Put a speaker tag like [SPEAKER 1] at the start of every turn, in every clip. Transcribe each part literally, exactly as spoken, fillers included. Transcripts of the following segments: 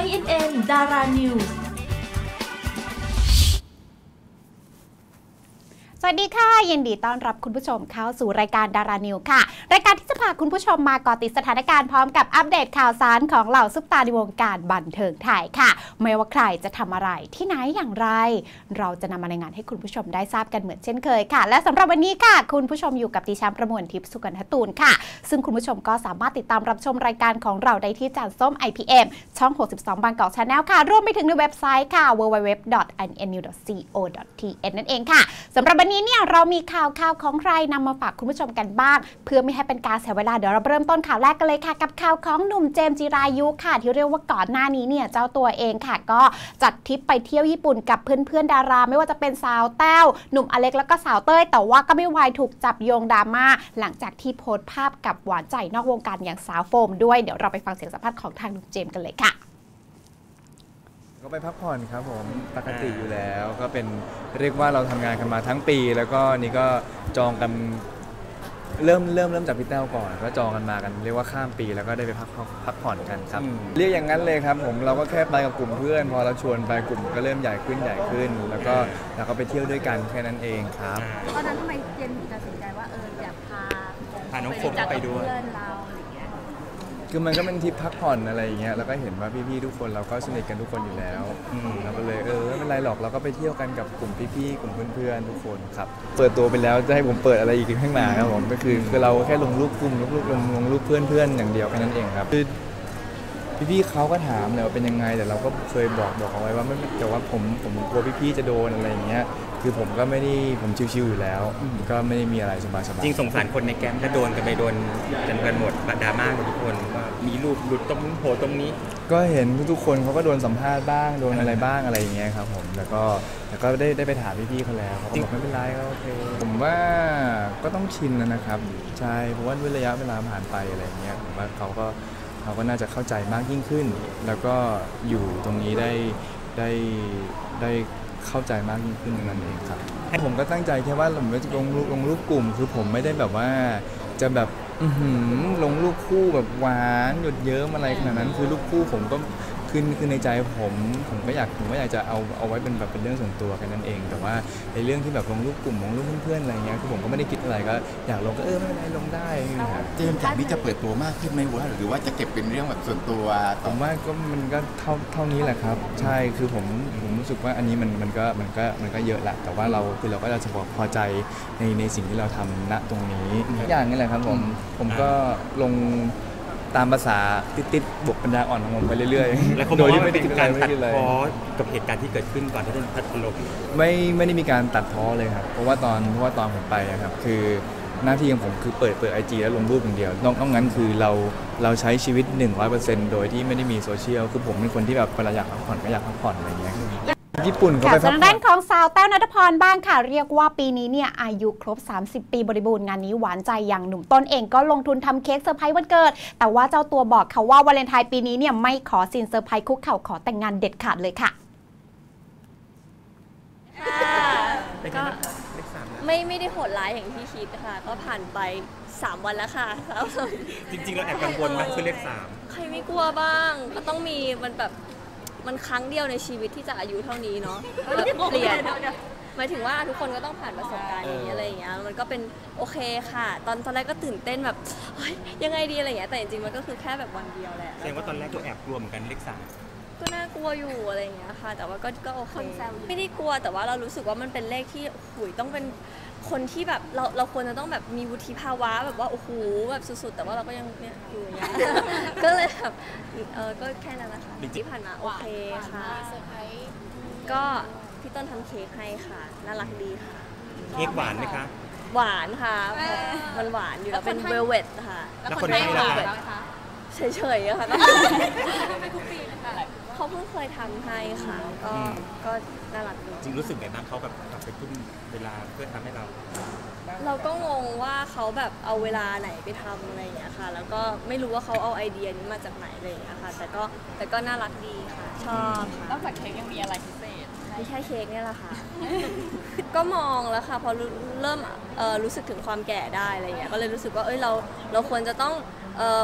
[SPEAKER 1] เอ็น เอ็น Dara News
[SPEAKER 2] สวัสดีค่ะยินดีต้อนรับคุณผู้ชมเข้าสู่รายการดารานิวค่ะรายการที่จะพาคุณผู้ชมมาเกาะติดสถานการณ์พร้อมกับอัปเดตข่าวสารของเหล่าซุปตาในวงการบันเทิงไทยค่ะไม่ว่าใครจะทำอะไรที่ไหนอย่างไรเราจะนำมารายงานให้คุณผู้ชมได้ทราบกันเหมือนเช่นเคยค่ะและสำหรับวันนี้ค่ะคุณผู้ชมอยู่กับดิฉันประมวลทิพย์สุกัญญตูนค่ะซึ่งคุณผู้ชมก็สามารถติดตามรับชมรายการของเราได้ที่จานส้ม ไอ พี เอ็ม ช่องหกสิบสองบางกอกชาแนลค่ะรวมไปถึงในเว็บไซต์ค่ะ ดับเบิลยู ดับเบิลยู ดับเบิลยู ดอท เอ็น เอ็น นิว ดอท ซี โอ ดอท ที เอ็น นั่นเองค่ะสำหรับวันนี้เนี่ยเรามีข่าวข่าวของใครนำมาฝากคุณผู้ชมกันบ้างเพื่อไม่ให้เป็นการเสียเวลาเดี๋ยวเราเริ่มต้นข่าวแรกกันเลยค่ะกับข่าวของหนุ่มเจมส์จิรายุค่ะที่เรียกว่าก่อนหน้านี้เนี่ยเจ้าตัวเองค่ะก็จัดทริปไปเที่ยวญี่ปุ่นกับเพื่อนๆดาราไม่ว่าจะเป็นสาวแต้วหนุ่มอเล็กแล้วก็สาวเต้ยแต่ว่าก็ไม่วายถูกจับโยงดราม่าหลังจากที่โพสต์ภาพกับหวานใจนอกวงการอย่างสาวโฟมด้วยเดี๋ยวเราไปฟังเสียงสัมภาษณ์ของทางหนุ่มเจมส์กันเลยค่ะ
[SPEAKER 3] ก็ไปพักผ่อนครับผมปกติอยู่แล้วก็เป็นเรียกว่าเราทำงานกันมาทั้งปีแล้วก็นี่ก็จองกันเริ่มเริ่มเริ่มจากพี่แต้วก่อนก็จองกันมากันเรียกว่าข้ามปีแล้วก็ได้ไปพักพักผ่อนกันครับเรียกอย่างนั้นเลยครับผมเราก็แค่ไปกับกลุ่มเพื่อนพอเราชวนไปกลุ่มก็เริ่มใหญ่ขึ้นใหญ่ขึ้นแล้วก็เราก็ไปเที่ยวด้วยกันแค่นั้นเองครับ
[SPEAKER 4] ตอนนั้นทำไมเจมส์ถึงตัดสินใจว่าเอออยากพา
[SPEAKER 5] พาน้องโฟมไปด้วย
[SPEAKER 4] เพื่อนเราอะไรเงี้ย
[SPEAKER 3] คือมันก็เป็นทริปพักผ่อนอะไรอย่างเงี้ยแล้วก็เห็นว่าพี่ๆทุกคนเราก็สนิทกันทุกคนอยู่แล้วเราก็เลยเออไม่เป็นไรหรอกเราก็ไปเที่ยวกันกับกลุ่มพี่ๆกลุ่มเพื่อนๆทุกคนครับเปิดตัวไปแล้วจะให้ผมเปิดอะไรอีกข้างหน้าครับผมก็คือคือเราแค่ลงรูปกลุ่มลงรูปลงลงรูปเพื่อนๆอย่างเดียวแค่นั้นเองครับคือพี่ๆเขาก็ถามเลยว่าเป็นยังไงแต่เราก็เคยบอกบอกเอาไว้ว่าไม่แต่ว่าผมผมกลัวพี่ๆจะโดนอะไรอย่างเงี้ยคือผมก็ไม่ได้ผมชิวๆอยู่แล้วก็ไม่ได้มีอะไรสบายๆ
[SPEAKER 5] จริงสงสารคนในแก๊งถ้าโดนกันไปโดนกันกันหมดดราม่ากันทุกคนว่ามีรูปหลุดตรงโผล่ตรงนี้
[SPEAKER 3] ก็เห็นทุกๆคนเขาก็โดนสัมภาษณ์บ้างโดนอะไรบ้างอะไรอย่างเงี้ยครับผมแล้วก็แล้วก็ได้ได้ไปถามพี่ๆเขาแล้วเขาบอกไม่เป็นไรก็โอเคผมว่าก็ต้องชินแล้วนะครับใช่เพราะว่าด้วยระยะเวลาผ่านไปอะไรอย่างเงี้ยผมว่าเขาก็เขาก็น่าจะเข้าใจมากยิ่งขึ้นแล้วก็อยู่ตรงนี้ได้ได้ได้เข้าใจมากยิ่งขึ้นนั่นเองครับผมก็ตั้งใจแค่ว่าผมจะลงรูปลงรูปกลุ่มคือผมไม่ได้แบบว่าจะแบบลงรูปคู่แบบหวานหยดเยิ้มอะไรขนาดนั้นคือรูปคู่ผมก็คือคือในใจผมผมก็อยากผมก็อยากจะเอาเอาไว้เป็นแบบเป็นเรื่องส่วนตัวแค่นั้นเองแต่ว่าในเรื่องที่แบบลงรูปกลุ่มลงรูปเพื่อนๆอะไรเงี้ยคือผมก็ไม่ได้คิดอะไรก็อยากลงก็เออไม่เป็นไรลงได้ครับ
[SPEAKER 6] เจมส์จากนี้จะเปิดตัวมากขึ้นไหมวะหรือว่าจะเก็บเป็นเรื่องแบบส่วนตัว
[SPEAKER 3] ผมว่าก็มันก็เท่าเท่านี้แหละครับใช่คือผมผมรู้สึกว่าอันนี้มันมันก็มันก็มันก็เยอะแหละแต่ว่าเราคือเราก็จะพอใจในในสิ่งที่เราทำณตรงนี้อย่างนี้แหละครับผมผมก็ลงตามภาษาติดๆบวกปัญญาอ่อนของผมไปเรื่อย
[SPEAKER 5] ๆโดยที่ไม่ได้มีการตัดพ้อกับเหตุการณ์ที่เกิดขึ้นก่อนที่จะพัดถล่ม
[SPEAKER 3] ไม่ไม่ได้มีการตัดพ้อเลยครับเพราะว่าตอนเพราะว่าตอนผมไปครับคือหน้าที่ของผมคือเปิดเปิด ไอ จี แล้วลงรูปอย่างเดียวนอกนั้นคือเราเราใช้ชีวิต หนึ่งร้อยเปอร์เซ็นต์ โดยที่ไม่ได้มีโซเชียลคือผมเป็นคนที่แบบเวลาอยากพักผ่อนก็อยากพักผ่อนอะไรอย่างเงี้ยญี่ปุ่นเขาไปพักผ่อน
[SPEAKER 2] ด้านของสาวแต้วณัฐพรบ้างค่ะเรียกว่าปีนี้เนี่ยอายุครบสามสิบปีบริบูรณ์งานนี้หวานใจอย่างหนุ่มต้นเองก็ลงทุนทำเค้กเซอร์ไพรส์วันเกิดแต่ว่าเจ้าตัวบอกเขาว่าวาเลนไทน์ปีนี้เนี่ยไม่ขอสินเซอร์ไพรส์คุกเข่าขอแต่งงานเด็ดขาดเลยค่ะ
[SPEAKER 4] ก็ไม่ไม่ได้โหดร้ายอย่างที่คิดค่ะก็ผ่านไปสามวันแล้วค่ะ
[SPEAKER 5] จริงๆเราแอบกังวลไหมคือเลขสาม
[SPEAKER 4] ใครไม่กลัวบ้างก็ต้องมีมันแบบมันครั้งเดียวในชีวิตที่จะอายุเท่านี้เนาะเปลี่ยนหมายถึงว่าทุกคนก็ต้องผ่านประสบการณ์อย่างนี้อะไรอย่างเงี้ยมันก็เป็นโอเคค่ะตอนตอนแรกก็ตื่นเต้นแบบยังไงดีอะไรอย่างเงี้ยแต่จริงๆมันก็คือแค่แบบวันเดียวแหละ
[SPEAKER 5] แสดงว่าตอนแรกก็แอบกลัวเหมือนกันเลขสาม
[SPEAKER 4] ก็น่ากลัวอยู่อะไรอย่างเงี้ยค่ะแต่ว่าก็ก็โอเคไม่ได้กลัวแต่ว่าเรารู้สึกว่ามันเป็นเลขที่หุยต้องเป็นคนที่แบบเราเราควรจะต้องแบบมีวุฒิภาวะแบบว่าโอ้โหแบบสุดๆแต่ว่าเราก็ยังเนี่ยอยู่อย่างเงี้ยก็เลยแบบเออก็แค่นั้นนะคะที่ผ่านมาโอเคค่ะก็พี่ต้นทำเค้กให้ค่ะน่ารักดีค่ะ
[SPEAKER 5] เค้กหวานไหมคะ
[SPEAKER 4] หวานค่ะมันหวานอยู่แล้วเป็นเวลเวทค่ะ
[SPEAKER 5] แล้วคนให้หวาน
[SPEAKER 4] เฉยๆค่ะไม่ทุกปีนะคะเขาเพิ่งเคยทำให้ค่ะก็ก็น่ารักดี
[SPEAKER 5] จริงรู้สึกไงบ้างเขาแบบกลับไปทุ่มเวลาเพื่อทำให้เรา
[SPEAKER 4] เราก็งงว่าเขาแบบเอาเวลาไหนไปทำอะไรอย่างเงี้ยค่ะแล้วก็ไม่รู้ว่าเขาเอาไอเดียนี้มาจากไหนอะไรอย่างเงี้ยค่ะแต่ก็แต่ก็น่ารักดีค่ะชอบค่ะ
[SPEAKER 1] นอกจากเค้กยังมีอะไรพิเศษ
[SPEAKER 4] ไม่ใช่เค้กเนี่ยแหละค่ะก็มองแล้วค่ะพอเริ่มรู้สึกถึงความแก่ได้อะไรเงี้ยก็เลยรู้สึกว่าเอ้ยเราเราควรจะต้องเอ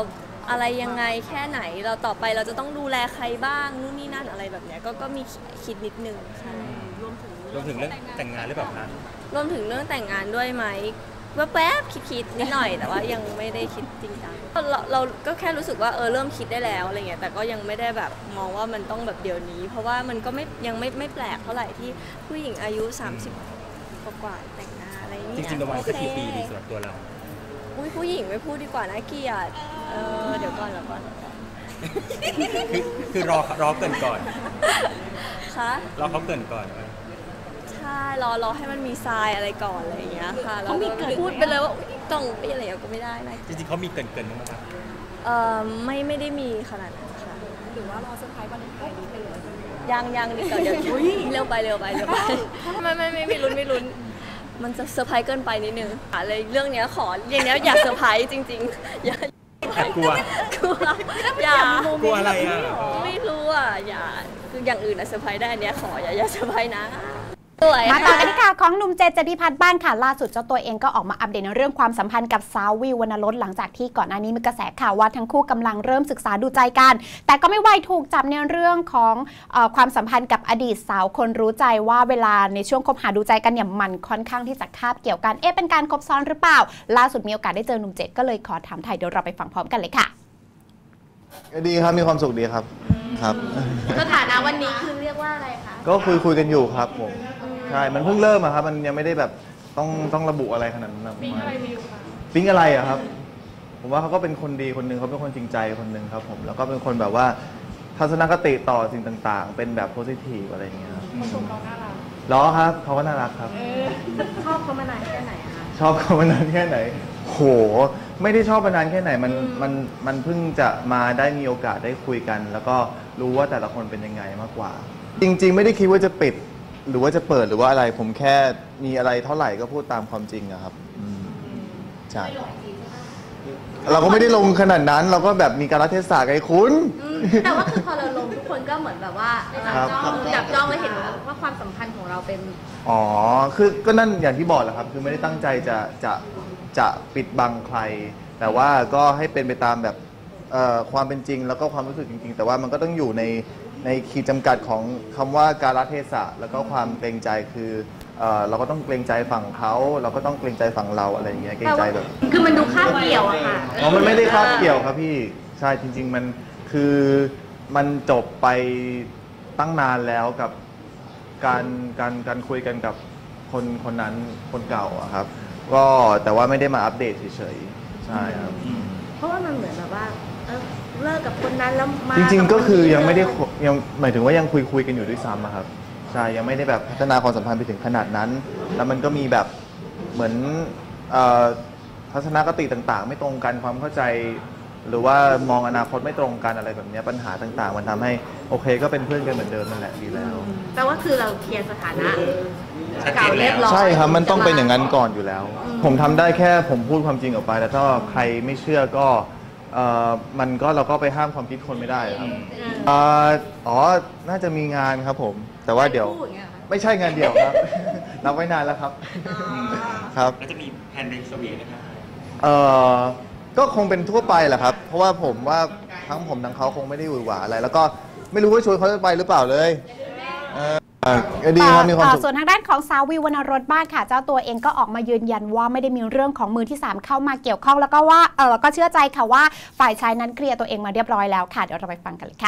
[SPEAKER 4] อะไรยังไงแค่ไหนเราต่อไปเราจะต้องดูแลใครบ้างนู่นนี่นั่นอะไรแบบเนี้ยก็ก็มีคิดนิดนึงใช่รวมถึง
[SPEAKER 5] รวมถึงเรื่องแต่งงานหรือเปล่าคะ
[SPEAKER 4] รวมถึงเรื่องแต่งงานด้วยไหมแป๊บๆคิดๆนิดหน่อยแต่ว่ายังไม่ได้คิดจริงจังเราเราก็แค่รู้สึกว่าเออเริ่มคิดได้แล้วอะไรเงี้ยแต่ก็ยังไม่ได้แบบมองว่ามันต้องแบบเดี๋ยวนี้เพราะว่ามันก็ไม่ยังไม่ไม่แปลกเท่าไหร่ที่ผู้หญิงอายุสามสิบกว่าแต่งงานอะไรอย่าง
[SPEAKER 5] จ
[SPEAKER 4] เงี้ย
[SPEAKER 5] ริงๆประมาณสักกี่ปีดีสำหรับตัวเรา
[SPEAKER 4] อุ้ยผู้หญิงไม่พูดดีกว่านะเกลียดเออเดี๋ยวก่อนเดี๋ยวก่อน
[SPEAKER 5] คือคือรอรอเกินก่อน
[SPEAKER 4] คะ
[SPEAKER 5] รอเขาเกินก่อนว่า
[SPEAKER 4] ใช่รอรอให้มันมีทรายอะไรก่อนอะไรอย่างเงี้ยค่ะแล้วก็พูดไปเลยว่าอุ๊ยต้องไปอะไรก็ไม่ได้นะ
[SPEAKER 5] จริงๆเขามีเกินเกินบ้างไหมครับ
[SPEAKER 4] เออไม่ไม่ได้มีขนาดนั้นค่ะหรือว่ารอเซอร์ไพรส์วันไทยนี้ไปเลยยังยังดีกว่าเดี๋ยวเร็วไปเร็วไปเร็วไปไม่ไม่ไม่ไม่ลุ้นไม่ลุ้นมันจะเซอร์ไพรส์เกินไปนิดนึงอะไรเรื่องเนี้ยขอเรื่องเนี้ยอย่าเซอร์ไพรส์จริงๆอย่า
[SPEAKER 5] แอบกลัว
[SPEAKER 4] กลัวอย่าก
[SPEAKER 5] ลัวอะไรอ่ะ
[SPEAKER 4] ไม่รู้อ่ะอย่าคืออย่างอื่นอะเซอร์ไพรส์ได้อันเนี้ยขออย่าอย่าเซอร์ไพรส์นะ
[SPEAKER 2] มาต่อกันที่ข่าวของหนุ่มเจเจพิพัฒน์บ้านค่ะล่าสุดเจ้าตัวเองก็ออกมาอัปเดตในเรื่องความสัมพันธ์กับสาววิววรรณรสหลังจากที่ก่อนหน้านี้มีกระแสข่าวว่าทั้งคู่กำลังเริ่มศึกษาดูใจกันแต่ก็ไม่ไวถูกจับในเรื่องของเอ่อความสัมพันธ์กับอดีตสาวคนรู้ใจว่าเวลาในช่วงคบหาดูใจกันเนี่ยมันค่อนข้างที่จะคาบเกี่ยวกันเอ๊ะเป็นการคบซ้อนหรือเปล่าล่าสุดมีโอกาสได้เจอหนุ่มเจก็เลยขอถามไถ่เดี๋ยวเราไปฟังพร้อมกันเลยค่ะ
[SPEAKER 7] ดีครับมีความสุขดีครับครับ
[SPEAKER 1] สถานะวันนี้คือเรียกว่าอะไรคะ
[SPEAKER 7] ก็คุยคุยกันอยู่ครับผมใช่มันเพิ่งเริ่มอะครับมันยังไม่ได้แบบต้องต้องระบุอะไรขนาดนั้นปิ๊งอะไรวิวคะปิ๊งอะไรอะครับผมว่าเขาก็เป็นคนดีคนหนึ่งเขาเป็นคนจริงใจคนหนึ่งครับผมแล้วก็เป็นคนแบบว่าทัศนคติต่อสิ่งต่างๆเป็นแบบโพสิทีฟอะไรอย่างเงี้ยครับเขาชมเราน่ารักล้อครับเขาก็น่ารักครับ
[SPEAKER 1] ชอบเขามานานแค่ไหนคะ
[SPEAKER 7] ชอบเขามานานแค่ไหนโหไม่ได้ชอบมานานแค่ไหนมันมันมันเพิ่งจะมาได้มีโอกาสได้คุยกัน แล้วก็รู้ว่าแต่ละคนเป็นยังไงมากกว่าจริงๆไม่ได้คิดว่าจะปิดหรือว่าจะเปิดหรือว่าอะไรผมแค่มีอะไรเท่าไหร่ก็พูดตามความจริงอะครับใช่เราก็ไม่ได้ลงขนาดนั้นเราก็แบบมีการรัเทศะไงคุณ
[SPEAKER 1] แต่ว่าคือพอเราลงทุกคนก็เหมือนแบบว่าจับจ้องแล้วเห็นว่าความสัมพันธ์ของเราเป็น
[SPEAKER 7] อ๋อคือก็นั่นอย่างที่บอกแหละครับคือไม่ได้ตั้งใจจะจะจะปิดบังใครแต่ว่าก็ให้เป็นไปตามแบบความเป็นจริงแล้วก็ความรู้สึกจริงๆแต่ว่ามันก็ต้องอยู่ในในขีดจำกัดของคำว่าการเทศะแล้วก็ความเกรงใจคือเอ่อเราก็ต้องเกรงใจฝั่งเขาเราก็ต้องเกรงใจฝั่งเราอะไรอย่างเงี้ยเกรงใจแบบ
[SPEAKER 1] คือมันดูคาบเกี่ยวอะค่ะ
[SPEAKER 7] อ๋อมันไม่ได้คาบเกี่ยวครับพี่ใช่จริงๆมันคือมันจบไปตั้งนานแล้วกับการการการคุยกันกับคนคนนั้นคนเก่าอะครับก็แต่ว่าไม่ได้มาอัปเดตเฉยๆใช่ครับ
[SPEAKER 1] เพราะว่ามันเหมือนแบบว่าเลิกกับคนนั้นแล้วมา
[SPEAKER 7] จริงๆก็คือยังไม่ได้ยังหมายถึงว่ายังคุยคุยกันอยู่ด้วยซ้ำครับใช่ยังไม่ได้แบบพัฒนาความสัมพันธ์ไปถึงขนาดนั้นแล้วมันก็มีแบบเหมือนทัศนคติต่างๆไม่ตรงกันความเข้าใจหรือว่ามองอนาคตไม่ตรงกันอะไรแบบนี้ปัญหาต่างๆมันทำให้โอเคก็เป็นเพื่อนกันเหมือนเดิมนั่นแหละดีแล้ว
[SPEAKER 1] แปลว่าคือเราเคลียร์สถานะเก่าเรียบร้อย
[SPEAKER 7] ใช่ครับมันต้องเป็นอย่างนั้นก่อนอยู่แล้วผมทำได้แค่ผมพูดความจริงออกไปแต่ถ้าใครไม่เชื่อก็มันก็เราก็ไปห้ามความคิดคนไม่ได้ครับอ๋อน่าจะมีงานครับผมแต่ว่าเดี๋ยวไม่ใช่งานเดียวครับนับไว้นานแล้วครับครับ
[SPEAKER 5] แล้วจะมีแผนในสวีทไหมครับ
[SPEAKER 7] เอ่อก็คงเป็นทั่วไปแหละครับเพราะว่าผมว่าทั้งผมทั้งเขาคงไม่ได้หวือหวาอะไรแล้วก็ไม่รู้ว่าชวนเขาจะไปหรือเปล่าเลยดีครับมีความสุข
[SPEAKER 2] ส่วนทางด้านของสาววิววรรณรสบ้านค่ะเจ้าตัวเองก็ออกมายืนยันว่าไม่ได้มีเรื่องของมือที่สามเข้ามาเกี่ยวข้องแล้วก็ว่าเออแล้วก็เชื่อใจค่ะว่าฝ่ายชายนั้นเคลียร์ตัวเองมาเรียบร้อยแล้วค่ะเดี๋ยวเราไปฟังกันเลยค่ะ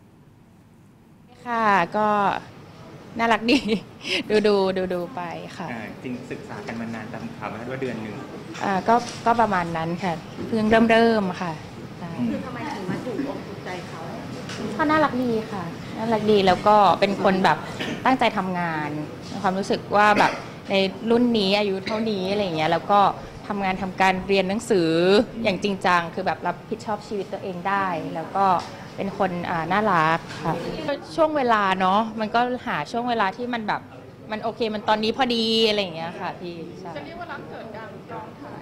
[SPEAKER 8] ค่ะก็น่ารักดีดูดูดูดูไปค่ะ
[SPEAKER 5] จริงศึกษากันมานานตามข่าวมาว่าเดือนหนึ่ง
[SPEAKER 8] อ่าก็ก็ประมาณนั้นค่ะเพิ่งเริ่มเริ่มค่ะ
[SPEAKER 1] คือทำไมถึงมาถูกอกถูกใจเขา
[SPEAKER 8] เขาน่ารักดีค่ะน่ารักดีแล้วก็เป็นคนแบบตั้งใจทำงานมีความรู้สึกว่าแบบในรุ่นนี้อายุเท่านี้อะไรอย่างเงี้ยแล้วก็ทำงานทำการเรียนหนังสืออย่างจริงจังคือแบบรับผิดชอบชีวิตตัวเองได้แล้วก็เป็นคนอ่าน่ารักค่ะช่วงเวลาเนาะมันก็หาช่วงเวลาที่มันแบบมันโอเคมันตอนนี้พอดีอะไรอย่างเงี้ยค่ะพี่จะเรียกว่ารักเกิดการกองถ่าย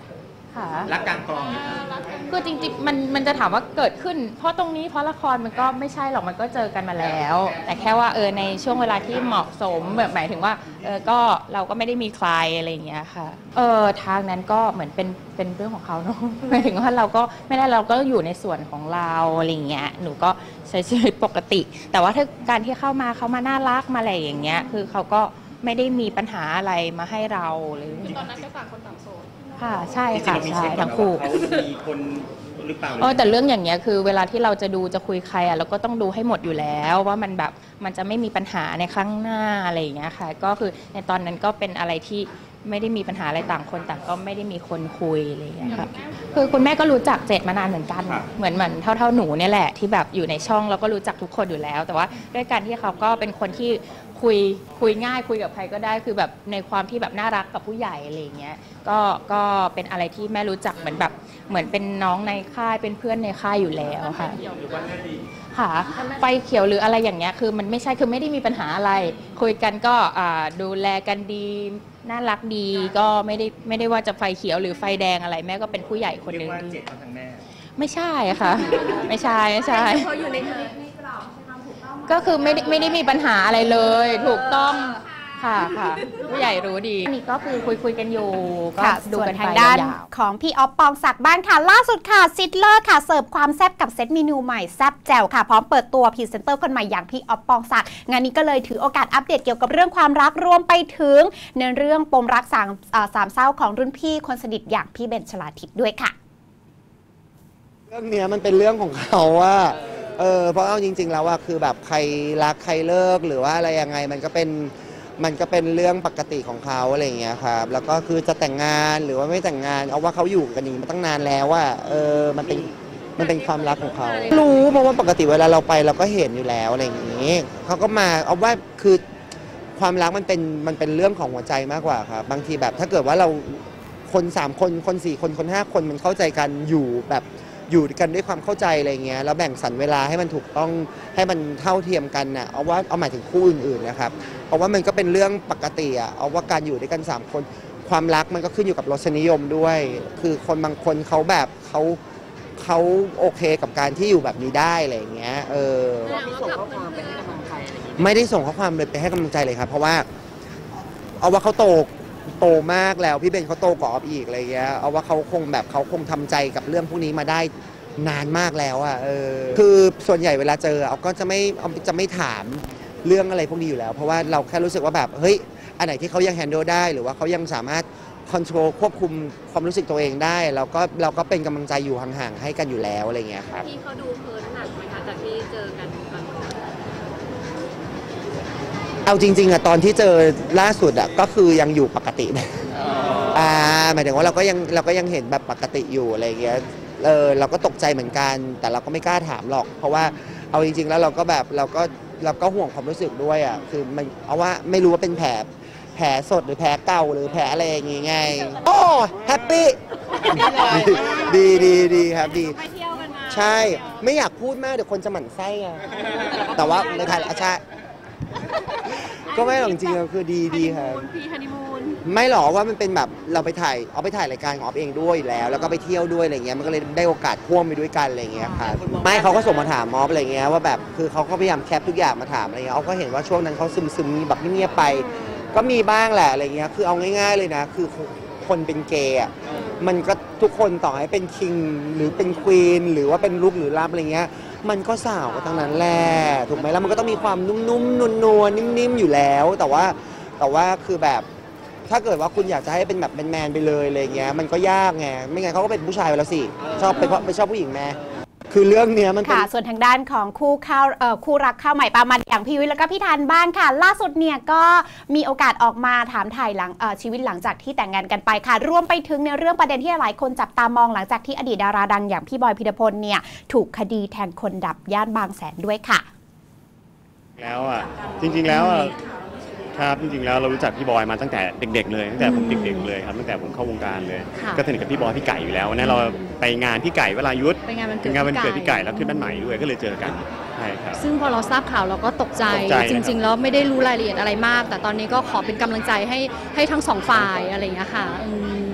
[SPEAKER 8] ค่ะ
[SPEAKER 6] รักกลางกองเนี่ย
[SPEAKER 8] คือจริงๆมันมันจะถามว่าเกิดขึ้น เพราะตรงนี้เพราะละครมันก็ไม่ใช่หรอกมันก็เจอกันมาแล้ว แต่แค่ว่าเออในช่วงเวลาที่เหมาะสมแบบหมายถึงว่าเออก็เราก็ไม่ได้มีใครอะไรอย่างเงี้ยค่ะเออทางนั้นก็เหมือนเป็นเป็นเรื่องของเขาเนาะ หมายถึงว่าเราก็ไม่ได้เราก็อยู่ในส่วนของเราอะไรอย่างเงี้ยหนูก็ใช้ชีวิตปกติ แต่ว่าถ้าการที่เข้ามาเขามาน่ารักมาอะไรอย่างเงี้ยคือเขาก็ไม่ได้มีปัญหาอะไรมาให้เราเลยตอนนั้นก็ต่างคนต่างโสดค่ะใช่ค่ะใช่ทั้งคู่
[SPEAKER 5] เขามีคนหรือเปล่า
[SPEAKER 8] เออแต่เรื่องอย่างเงี้ยคือเวลาที่เราจะดูจะคุยใครอ่ะเราก็ต้องดูให้หมดอยู่แล้วว่ามันแบบมันจะไม่มีปัญหาในครั้งหน้าอะไรอย่างเงี้ยค่ะก็คือในตอนนั้นก็เป็นอะไรที่ไม่ได้มีปัญหาอะไรต่างคนต่างก็ไม่ได้มีคนคุยอะไรอย่างเงี้ยค่ะคือคุณแม่ก็รู้จักเจดมานานเหมือนกันเหมือนเหมือนเท่าเท่าหนูเนี่ยแหละที่แบบอยู่ในช่องเราก็รู้จักทุกคนอยู่แล้ว แต่ว่าด้วยการที่เขาก็เป็นคนที่คุยคุยง่ายคุยกับใครก็ได้คือแบบในความที่แบบน่ารักกับผู้ใหญ่อะไรอย่างเงี้ยก็ก็เป็นอะไรที่แม่รู้จักเหมือนแบบเหมือนเป็นน้องในค่ายเป็นเพื่อนในค่ายอยู่แล้วค่ะค่ะไฟเขียวหรืออะไรอย่างเงี้ยคือมันไม่ใช่คือไม่ได้มีปัญหาอะไรคุยกันก็ดูแลกันดีน่ารักดีก็ไม่ได้ไม่ได้ว่าจะไฟเขียวหรือไฟแดงอะไรแม่ก็เป็นผู้ใหญ่คนหนึ่งที่ไม่ใช่ค่ะไม่ใช่ไม่ใช่
[SPEAKER 1] เขาอยู่ใน
[SPEAKER 8] ก็คือไม่ได้ไม่ได้มีปัญหาอะไรเลยถูกต้องค่ะค่ะผู้ใหญ่รู้ดีนี่ก็คือคุยคุยกันอยู่ก็ดูกันไปยาวๆ
[SPEAKER 2] ของพี่ออฟปองศักดิ์บ้านค่ะล่าสุดค่ะซิดเลอร์ค่ะเสิร์ฟความแซ่บกับเซตเมนูใหม่แซ่บแจ่วค่ะพร้อมเปิดตัวพรีเซนเตอร์คนใหม่อย่างพี่ออฟปองศักดิ์งานนี้ก็เลยถือโอกาสอัปเดตเกี่ยวกับเรื่องความรักรวมไปถึงในเรื่องปมรักสามสามเศร้าของรุ่นพี่คนสนิทอย่างพี่เบนชลาทิศด้วยค่ะ
[SPEAKER 9] เรื่องนี้มันเป็นเรื่องของเขาว่าเออเพราะเอาจริงๆแล้วว่าคือแบบใครรักใครเลิกหรือว่าอะไรยังไงมันก็เป็นมันก็เป็นเรื่องปกติของเขาอะไรอย่างเงี้ยครับแล้วก็คือจะแต่งงานหรือว่าไม่แต่งงานเอาว่าเขาอยู่กันอย่างนี้มาตั้งนานแล้วว่าเออมันเป็นมันเป็นความรักของเขารู้เพราะว่าปกติเวลาเราไปเราก็เห็นอยู่แล้วอะไรอย่างงี้เขาก็มาเอาว่าคือความรักมันเป็นมันเป็นเรื่องของหัวใจมากกว่าครับบางทีแบบถ้าเกิดว่าเราคนสามคนคนสี่คนคนห้าคนมันเข้าใจกันอยู่แบบอยู่กันด้วยความเข้าใจอะไรเงี้ยแล้วแบ่งสรรเวลาให้มันถูกต้องให้มันเท่าเทียมกันน่ะเอาว่าเอาหมายถึงคู่อื่นๆนะครับเพราะว่ามันก็เป็นเรื่องปกติอ่ะเอาว่าการอยู่ด้วยกันสามคนความรักมันก็ขึ้นอยู่กับรสนิยมด้วยคือคนบางคนเขาแบบเขาเขาโอเคกับการที่อยู่แบบนี้ได้อะไรอย่างเงี้ยเออไม่ได้ส่งข้อความเลยไปให้กำลังใจเลยครับเพราะว่าเอาว่าเขาโตโตมากแล้วพี่เบนเขาโตกว่าออฟอีกอะไรเงี้ยเอาว่าเขาคงแบบเขาคงทำใจกับเรื่องพวกนี้มาได้นานมากแล้วอ่ะเออคือส่วนใหญ่เวลาเจอเอาก็จะไม่เอาจะไม่ถามเรื่องอะไรพวกนี้อยู่แล้วเพราะว่าเราแค่รู้สึกว่าแบบเฮ้ยอันไหนที่เขายังแฮนด์ลได้หรือว่าเขายังสามารถคอนโทรลควบคุมความรู้สึกตัวเองได้เราก็เราก็เป็นกำลังใจอยู่ห่างๆให้กันอยู่แล้วอะไรเงี้ยครับ
[SPEAKER 1] ที่เขาดูเพิร์นหนักไหมคะจากที่เจอกัน
[SPEAKER 9] เอาจริงๆอะตอนที่เจอล่าสุดอะก็คือยังอยู่ปกติอ่าหมายถึงว่าเราก็ยังเราก็ยังเห็นแบบปกติอยู่อะไรเงี้ยเออเราก็ตกใจเหมือนกันแต่เราก็ไม่กล้าถามหรอกเพราะว่าเอาจริงๆแล้วเราก็แบบเราก็เราก็ห่วงความรู้สึกด้วยอะคือมันเอาว่าไม่รู้ว่าเป็นแผลแผลสดหรือแผลเก่าหรือแผลอะไรอย่างงี้ไงโอ้แฮปปี้ดีดีดีครับดีใช่ไม่อยากพูดมากเดี๋ยวคนจะหมั่นไส้ไงแต่ว่าในไทยอาชาก็ไม่หรอกจริงๆคือดีดีครับไม่หรอกว่ามันเป็นแบบเราไปถ่ายเอาไปถ่ายรายการของออฟเองด้วยแล้วแล้วก็ไปเที่ยวด้วยอะไรเงี้ยมันก็เลยได้โอกาสพ่วงไปด้วยกันอะไรเงี้ยครับไม่เขาก็ส่งมาถามออฟอะไรเงี้ยว่าแบบคือเขาก็พยายามแคปทุกอย่างมาถามอะไรเงี้ยออฟก็เห็นว่าช่วงนั้นเขาซึมซึมแบบเงียบไปก็มีบ้างแหละอะไรเงี้ยคือเอาง่ายๆเลยนะคือคนเป็นเกย์มันก็ทุกคนต่อให้เป็นคิงหรือเป็นควีนหรือว่าเป็นลูกหรือรับอะไรเงี้ยมันก็สาวก็ทั้งนั้นแหละถูกไหมแล้วมันก็ต้องมีความนุ่มๆนวลๆนิ่มๆอยู่แล้วแต่ว่าแต่ว่าคือแบบถ้าเกิดว่าคุณอยากจะให้เป็นแบบแมนๆไปเลยอะไรเงี้ยมันก็ยากไงไม่งั้นเขาก็เป็นผู้ชายไปแล้วสิชอบไปเพราะไปชอบผู้หญิงแม่คือเรื่องเนี้ยมัน
[SPEAKER 2] ค่ะส่วนทางด้านของคู่ข้าวเอ่อคู่รักข้าวใหม่ปลามันอย่างพี่ยุ้ยแล้วก็พี่ธันบ้านค่ะล่าสุดเนี่ยก็มีโอกาสออกมาถามถ่ายหลังเอ่อชีวิตหลังจากที่แต่งงานกันไปค่ะรวมไปถึงในเรื่องประเด็นที่หลายคนจับตามองหลังจากที่อดีตดาราดังอย่างพี่บอยพิรพลเนี่ยถูกคดีแทงคนดับย่านบางแสนด้วยค่ะ
[SPEAKER 10] แล้วอ่ะจริงๆแล้วครับจริงๆแล้วเรารู้จักพี่บอยมาตั้งแต่เด็กๆเลยตั้งแต่ผมเด็กๆเลยครับตั้งแต่ผมเข้าวงการเลยก็สนิทกับพี่บอยพี่ไก่อยู่แล้วนะเราไปงานพี่ไก่เวลายุทธไปงานวันเกิดพี่ไก่แล้วขึ้นบ้านใหม่ด้วยก็เลยเจอกันใช่ครับ
[SPEAKER 1] ซึ่งพอเราทราบข่าวเราก็ตกใจจริงๆแล้วไม่ได้รู้รายละเอียดอะไรมากแต่ตอนนี้ก็ขอเป็นกำลังใจให้ให้ทั้งสองฝ่ายอะไรอย่างเงี้ยค่ะ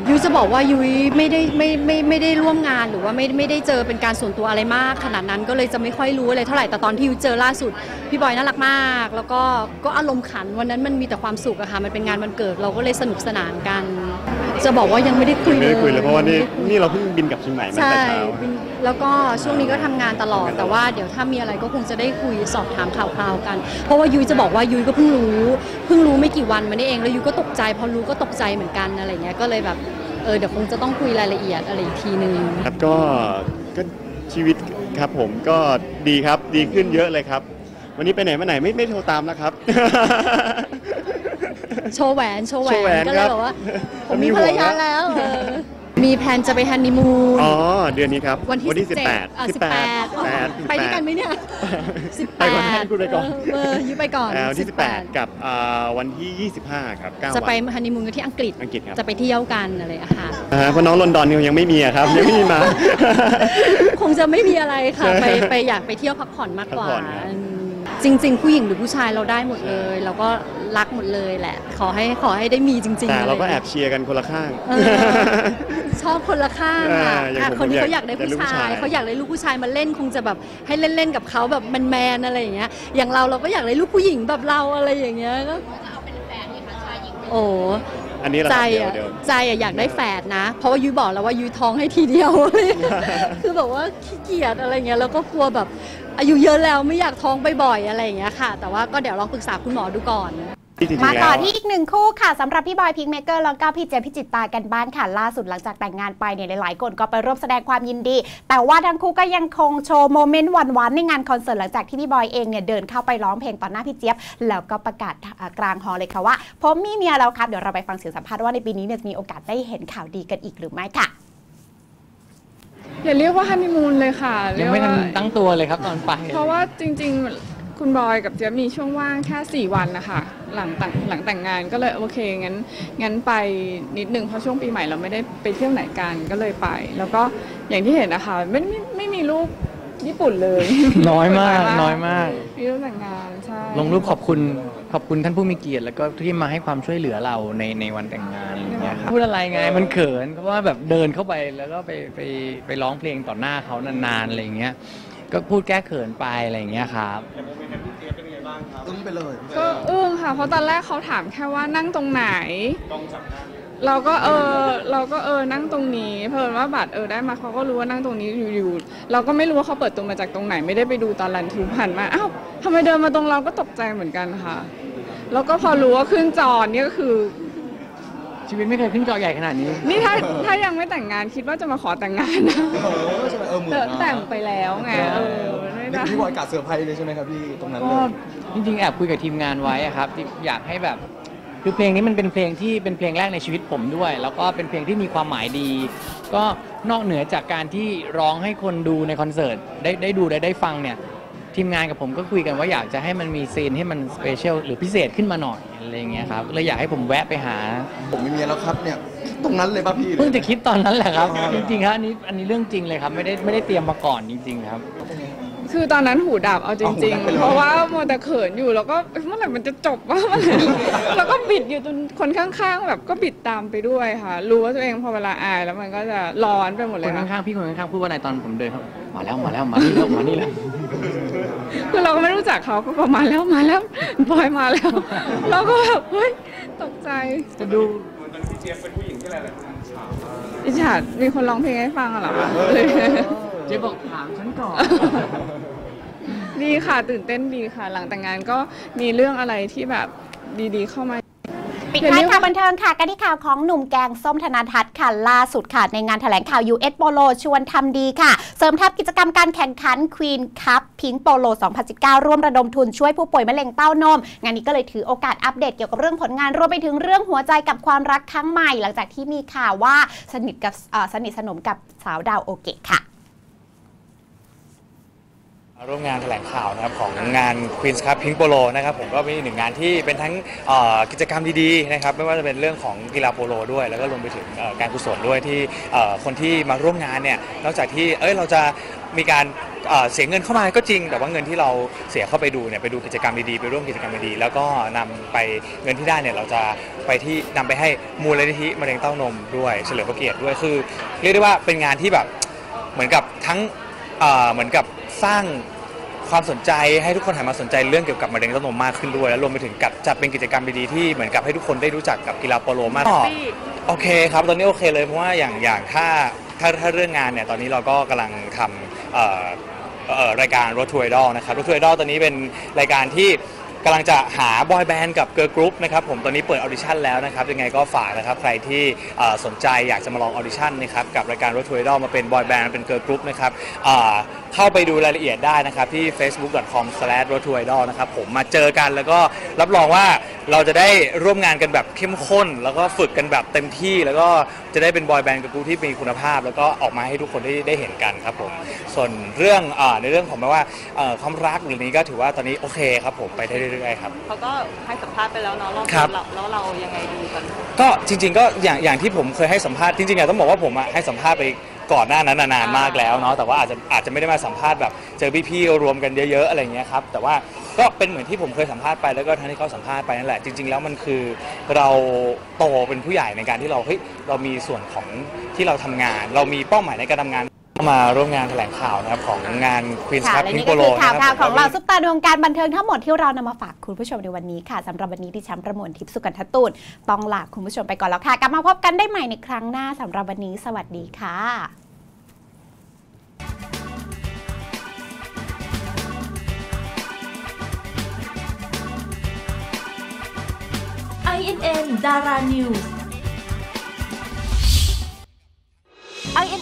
[SPEAKER 11] ยุ้ยจะบอกว่ายุ้ยไม่ได้ไม่ไม่ไม่ได้ร่วมงานหรือว่าไม่ไม่ได้เจอเป็นการส่วนตัวอะไรมากขนาดนั้นก็เลยจะไม่ค่อยรู้อะไรเท่าไหร่แต่ตอนที่ยุ้ยเจอล่าสุดพี่บอยน่ารักมากแล้วก็ก็อารมณ์ขันวันนั้นมันมีแต่ความสุขอะค่ะมันเป็นงานวันเกิดเราก็เลยสนุกสนานกันจะบอกว่ายังไม่ได้คุยเลย
[SPEAKER 10] ไม่ได้คุยเลยเพราะว่านี่นี่เราเพิ่งบินกลับเชียงใหม่มาแต่เช้า
[SPEAKER 11] แล้วก็ช่วงนี้ก็ทำงานตลอดแต่ว่าเดี๋ยวถ้ามีอะไรก็คงจะได้คุยสอบถามข่าวๆกันเพราะว่ายุ้ยจะบอกว่ายุ้ยก็เพิ่งรู้เพิ่งรู้ไม่กี่วันมานี่เองแล้วยุ้ยก็ตกใจพอรู้ก็ตกใจเหมือนกันอะไรเงี้ยก็เลยแบบเออเดี๋ยวคงจะต้องคุยรายละเอียดอะไรอีกทีนึง
[SPEAKER 10] ครับก็ก็ชีวิตครับผมก็ดีครับดีขึ้นเยอะเลยครับวันนี้ไปไหนมาไหนไม่ไม่โทรตามแล้วครับ
[SPEAKER 11] โชว์แหวนโชว์แหวนก็เลยบอกว่าผมมีภรรยาแล้วมีแผนจะไปฮันนีมูน
[SPEAKER 10] อ๋อเดือนนี้ครับ
[SPEAKER 11] วันที่สิบแปดสิบแปดไปด้วยกันไหมเนี่ยสิบแปดไปก่อน
[SPEAKER 10] คุณไปก่อน
[SPEAKER 11] เออยุไปก่อน
[SPEAKER 10] วันที่สิบแปดกับวันที่ยี่สิบห้าครับเก้าวัน
[SPEAKER 11] จะไปฮันนีมูนกันที่อังกฤษ
[SPEAKER 10] อังกฤษครับ
[SPEAKER 11] จะไปเที่ยวกันอะไรอะค่ะ
[SPEAKER 10] เพราะน้องลอนดอนยังไม่มีครับยังไม่มีมา
[SPEAKER 11] คงจะไม่มีอะไรค่ะไปไปอยากไปเที่ยวพักผ่อนมากกว่าจริงๆผู้หญิงหรือผู้ชายเราได้หมดเลยเราก็รักหมดเลยแหละขอให้ขอให้ได้มีจริงๆ
[SPEAKER 10] แต่เราก็แอบเชียร์กันคนละข้าง
[SPEAKER 11] ชอบคนละข้างค่ะคนที่เขาอยากได้ผู้ชายเขาอยากได้ลูกผู้ชายมาเล่นคงจะแบบให้เล่นๆกับเขาแบบแมนๆอะไรอย่างเงี้ยอย่างเราเราก็อยากได้ลูกผู้หญิงแบบเราอะไรอย่างเงี้ยก็โอ้ใจอ่ะใจอ่ะอยากได้แฝดนะเพราะว่ายุ้ยบอกแล้วว่ายุ้ยท้องให้ทีเดียวคือแบบว่าขี้เกียจอะไรเงี้ยแล้วก็กลัวแบบอายุเยอะแล้วไม่อยากท้องบ่อยๆอะไรอย่างเงี้ยค่ะแต่ว่าก็เดี๋ยวลองปรึกษาคุณหมอดูก่อน
[SPEAKER 2] มาต่อที่อีกหนึ่งคู่ค่ะสำหรับพี่บอยพิงค์เมเกอร์แล้วก็พี่เจมส์พิจิตตากันบ้านค่ะล่าสุดหลังจากแต่งงานไปเนี่ยหลายๆคนก็ไปร่วมแสดงความยินดีแต่ว่าทั้งคู่ก็ยังคงโชว์โมเมนต์หวานๆในงานคอนเสิร์ตหลังจากที่พี่บอยเองเนี่ยเดินเข้าไปร้องเพลงต่อหน้าพี่เจี๊ยบแล้วก็ประกาศกลางฮอลเลยค่ะว่าผมมีเมียแล้วครับเดี๋ยวเราไปฟังเสียงสัมภาษณ์ว่าในปีนี้เนี่ยจะมีโอกาสได้เห็นข่าวดีกันอีกหรือไม่ค่ะ
[SPEAKER 12] อย่าเรียกว่าฮันนีมูนเลยค่ะ
[SPEAKER 13] ยังไม่ทันตั้งตัวเลยครับตอนไป
[SPEAKER 12] เพราะว่าจริงๆคุณบอยกับเจี๊ยบมีช่วงว่างแค่สี่วันนะคะหลังแต่งหลังแต่งงานก็เลยโอเคงั้นงั้นไปนิดนึงเพราะช่วงปีใหม่เราไม่ได้ไปเที่ยวไหนกันก็เลยไปแล้วก็อย่างที่เห็นนะคะไม่ไม่ไม่มีรูปญี่ปุ่นเลย
[SPEAKER 13] น้อยมากน้อยมาก
[SPEAKER 12] มีรูปแต่งงานใช่
[SPEAKER 13] ลงรูปขอบคุณขอบคุณท่านผู้มีเกียรติแล้วก็ที่มาให้ความช่วยเหลือเราในในวันแต่งงานอย่างเงี้ยครับพูดอะไรไงมันเขินเพราะว่าแบบเดินเข้าไปแล้วก็ไปไปไปร้องเพลงต่อหน้าเขานานๆอะไรอย่างเงี้ยก็พูดแก้เขินไปอะไรอย่างเงี้ยครับ
[SPEAKER 12] อึ้งไปเลยก็อึ้งค่ะเพราะตอนแรกเขาถามแค่ว่านั่งตรงไหนเราก็เออเราก็เออนั่งตรงนี้เพิ่นว่าบัตรเออได้มาเขาก็รู้ว่านั่งตรงนี้อยู่ๆเราก็ไม่รู้ว่าเขาเปิดตัวมาจากตรงไหนไม่ได้ไปดูตอนรันทูผ่านมาอ้าวทำไมเดินมาตรงเราก็ตกใจเหมือนกันค่ะแล้วก็พอรู้ว่าขึ้นจอนี่ก็คือ
[SPEAKER 13] ชีวิตไม่เคยขึ้นจอใหญ่ขนาดนี้
[SPEAKER 12] นี่ถ้าถ้ายังไม่แต่งงานคิดว่าจะมาขอแต่งงานนะแต่งไปแล้วไงเออ
[SPEAKER 14] นี่พี่บอยกะเซอร์ไพรส์เลยใช่ไหมครับพี่ตรงนั้น
[SPEAKER 13] ก็จริงๆแอบคุยกับทีมงานไว้ครับอยากให้แบบคือเพลงนี้มันเป็นเพลงที่เป็นเพลงแรกในชีวิตผมด้วยแล้วก็เป็นเพลงที่มีความหมายดีก็นอกเหนือจากการที่ร้องให้คนดูในคอนเสิร์ตได้ได้ดูได้ได้ฟังเนี่ยทีมงานกับผมก็คุยกันว่าอยากจะให้มันมีซีนให้มันสเปเชียลหรือพิเศษขึ้นมาหน่อยอะไรเงี้ยครับเลยอยากให้ผมแวะไปหา
[SPEAKER 14] ผมมีเมียแล้วครับเนี่ยตรงนั้นเลยป่ะพี่
[SPEAKER 13] เพิ่งจะคิดตอนนั้นแหละครับจริงๆครับอันนี้อันนี้เรื่องจริงเลยครับไม่ได้ไม่ได้เตรียมมาก่อนจริงๆครับ
[SPEAKER 12] คือตอนนั้นหูดับเอาจริงๆเพราะว่ามัวแต่เขินอยู่แล้วก็เมื่อไหร่มันจะจบว่ามันแล้วก็บิดอยู่จนคนข้างๆแบบก็บิดตามไปด้วยค่ะรู้ว่าตัวเองพอเวลาอายแล้วมันก็จะร้อนไปหมดเลย
[SPEAKER 13] คนข้างๆพี่คนข้างๆพูดว่าอะไรตอนผมเดินครับมาแล้วมาแล้วมานี่แล้วมานี่แล้ว
[SPEAKER 12] คือเราก็ไม่รู้จักเขาก็บอกมาแล้วมาแล้วบอยมาแล้วเราก็แบบเฮ้ยตกใจ
[SPEAKER 13] จะดู
[SPEAKER 14] พี่เจี๊ยบเป็นผู้หญิงที่อะไร
[SPEAKER 12] อิจฉามีคนร้องเพลงให้ฟังเหรอคะ
[SPEAKER 13] เจ๊บอกถามฉันก่อน
[SPEAKER 12] ดีค่ะตื่นเต้นดีค่ะหลังแต่งงานก็มีเรื่องอะไรที่แบบดีๆเข้ามา
[SPEAKER 2] ปิดท้ายข่าวบันเทิงค่ะกันที่ข่าวของหนุ่มแกงส้มธนทัศน์ค่ะล่าสุดค่ะในงานแถลงข่าว ยู เอส Polo ชวนทำดีค่ะเสริมทัพกิจกรรมการแข่งขัน Queen Cup Pink Polo สองพันสิบเก้าร่วมระดมทุนช่วยผู้ป่วยมะเร็งเต้านมงานนี้ก็เลยถือโอกาสอัปเดตเกี่ยวกับเรื่องผลงานรวมไปถึงเรื่องหัวใจกับความรักครั้งใหม่หลังจากที่มีข่าวว่าสนิทกับสนิทสนมกับสาวดาวโอเกะค่ะ
[SPEAKER 15] ร่วมงานแถลงข่าวนะครับของงาน Queen's Cup Pink Polo นะครับผมก็เป็นหนึ่งงานที่เป็นทั้งกิจกรรมดีๆนะครับไม่ว่าจะเป็นเรื่องของกีฬาโปโลด้วยแล้วก็รวมไปถึงการกุศลด้วยที่คนที่มาร่วมงานเนี่ยนอกจากที่เอ้ยเราจะมีการเสียเงินเข้ามาก็จริงแต่ว่าเงินที่เราเสียเข้าไปดูเนี่ยไปดูกิจกรรมดีๆไปร่วมกิจกรรมดีๆแล้วก็นำไปเงินที่ได้เนี่ยเราจะไปที่นำไปให้มูลนิธิมะเร็งเต้านมด้วยเฉลิมพระเกียรติด้วยคือเรียกได้ว่าเป็นงานที่แบบเหมือนกับทั้งเหมือนกับสร้างความสนใจให้ทุกคนหันมาสนใจเรื่องเกี่ยวกับมะเร็งเต้านมมากขึ้นด้วยแล้วรวมไปถึงกับจะเป็นกิจกรรมดีๆที่เหมือนกับให้ทุกคนได้รู้จักกับกีฬาโปโลมากโอเคครับตอนนี้โอเคเลยเพราะว่าอย่างอย่างถ้าถ้าถ้าเรื่องงานเนี่ยตอนนี้เราก็กำลังทำรายการ Road to Idol นะครับ Road to Idol ตอนนี้เป็นรายการที่กำลังจะหาบอยแบนด์กับเกิร์ลกรุ๊ปนะครับผมตอนนี้เปิดออดิชั่นแล้วนะครับยังไงก็ฝากนะครับใครที่สนใจอยากจะมาลองออดิชั่นนะครับกับรายการ Road to Idol มาเป็นบอยแบนด์เป็นเกิร์ลกรุ๊ปนะครับเข้าไปดูรายละเอียดได้นะครับที่ เฟซบุ๊ก ดอท คอม สแลช โรด ทู ไอดอล นะครับผมมาเจอกันแล้วก็รับรองว่าเราจะได้ร่วมงานกันแบบเข้มข้นแล้วก็ฝึกกันแบบเต็มที่แล้วก็จะได้เป็นบอยแบนด์เกิร์ลกรุ๊ปที่มีคุณภาพแล้วก็ออกมาให้ทุกคนได้ได้เห็นกันครับผมส่วนเรื่องในเรื่องของแปลว่าความรักหรือนี้ก็ถือว่าตอนนี้โอเคครับผมไปได้เรื่อยๆครับ
[SPEAKER 16] เขาก็ให้สัมภาษณ์ไปแล้วเนาะเราแล้วเรายังไงดีกัน
[SPEAKER 15] ก็จริงๆก็อย่างอย่างที่ผมเคยให้สัมภาษณ์จริงๆอะต้องบอกว่าผมให้สัมภาษณ์ไปก่อนหน้านั้นนานมากแล้วเนาะแต่ว่าอาจจะอาจจะไม่ได้มาสัมภาษณ์แบบเจอพี่ๆรวมกันเยอะๆอะไรเงี้ยครับแต่ว่าก็เป็นเหมือนที่ผมเคยสัมภาษณ์ไปแล้วก็ทั้งที่เขาสัมภาษณ์ไปนั่นแหละจริงๆแล้วมันคือเราโตเป็นผู้ใหญ่ในการที่เราเฮ้ยเรามีส่วนของที่เราทำงานเรามีเป้าหมายในการทำงานมาร่วมงานแถลงข่าวนะครับของงาน Queen's Cup Pink Polo
[SPEAKER 2] ข่าวข่าวของเราซุปตาดวงการบันเทิงทั้งหมดที่เรานำมาฝากคุณผู้ชมในวันนี้ค่ะสำหรับวันนี้ดิฉันประมวลทิพย์สุกันทตูนต้องลาคุณผู้ชมไปก่อนแล้วค่ะกลับมาพบกันได้ใหม่ในครั้งหน้าสำหรับวันนี้สวัสดีค่ะ
[SPEAKER 17] ไอ เอ็น เอ็น Dara News ไอ เอ็น